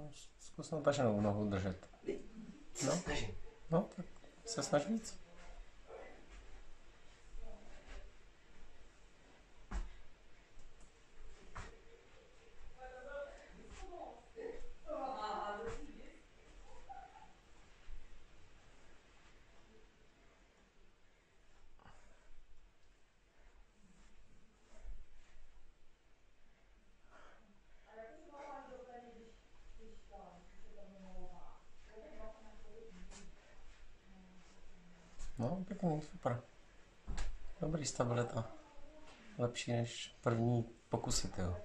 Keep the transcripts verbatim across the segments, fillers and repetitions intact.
No, zkus nataženou nohu držet. No, no, tak se snaž víc. No, pěkný, super. Dobrý stabilita. Lepší než první pokusy, jo.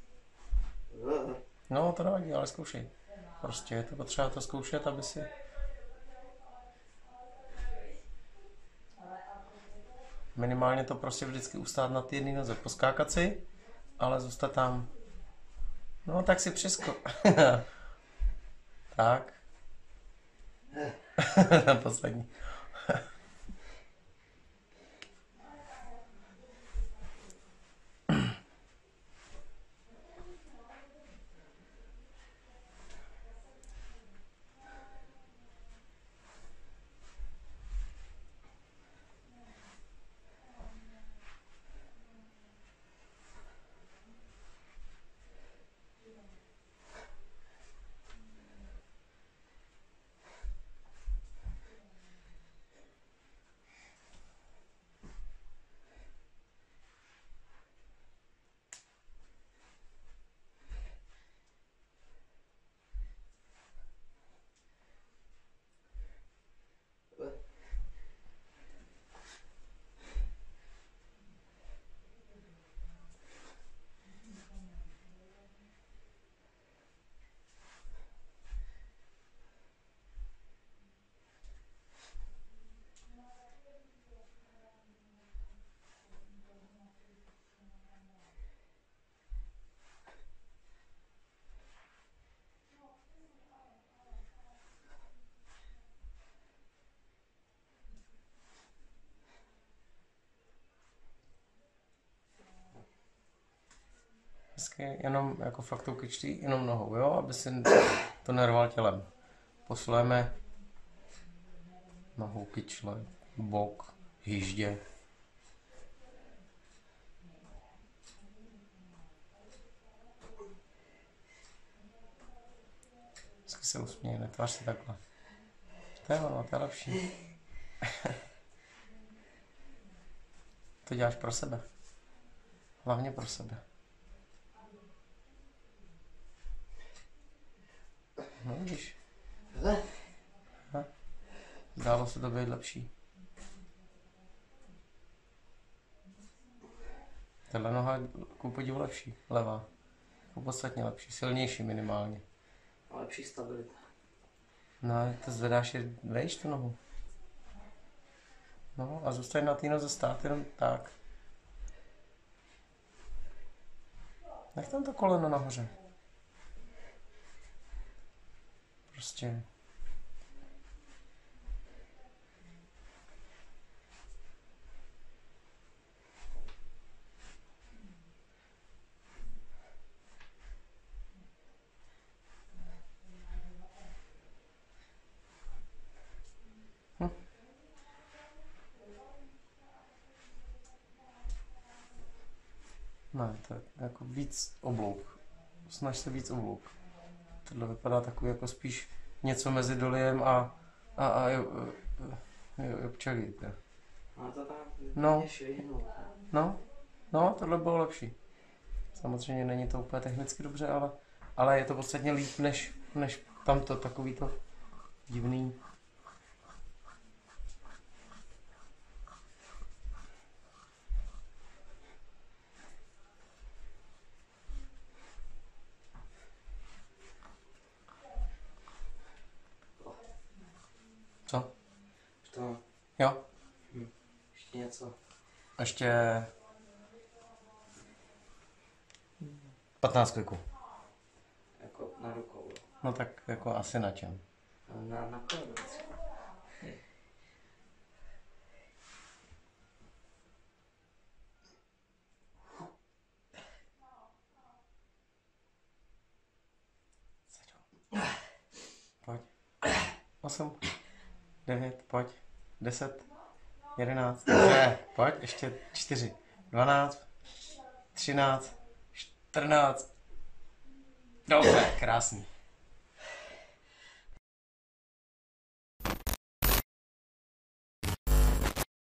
No, to nevadí, ale zkoušej. Prostě je to potřeba to zkoušet, aby si... Minimálně to prostě vždycky ustát na té jedné noze. Poskákat si, ale zůstat tam. No, tak si přisko. Tak. Na poslední. Hezky, jenom jako fakt tou kyčtí, jenom nohou, jo, aby si to nerval tělem. Posilujeme nohou, kyčle, bok, hýždě. Hezky se usměje, netvář se takhle. To je ono, to je lepší. To děláš pro sebe. Hlavně pro sebe. No vidíš. Ha? Zdálo se to být lepší. Tahle noha je ku podivu lepší, levá. Jako podstatně lepší, silnější minimálně. A lepší stabilita. No, to zvedáš je, vejš tu nohu. No a zůstaň na té noze stát jenom tak. Nech tam to koleno nahoře. Prostě. Hm. Ne, to je jako víc oblouk. Snaž se víc oblouk. Tohle vypadá takový jako spíš něco mezi doliem a, a, a jo, jo, jo, pčelí. No to tak, No. švihnout. No, no, tohle bylo lepší. Samozřejmě není to úplně technicky dobře, ale, ale je to podstatně líp, než, než tamto, takový to divný. Co? To, Jo? hm. Ještě něco. Ještě patnáct kliků. Jako na rukou. No tak jako asi na čem. Na, na koleno. osm, devět, pojď, deset, jedenáct, ne, pojď, ještě čtyři, dvanáct, třináct, čtrnáct, dobře, krásný.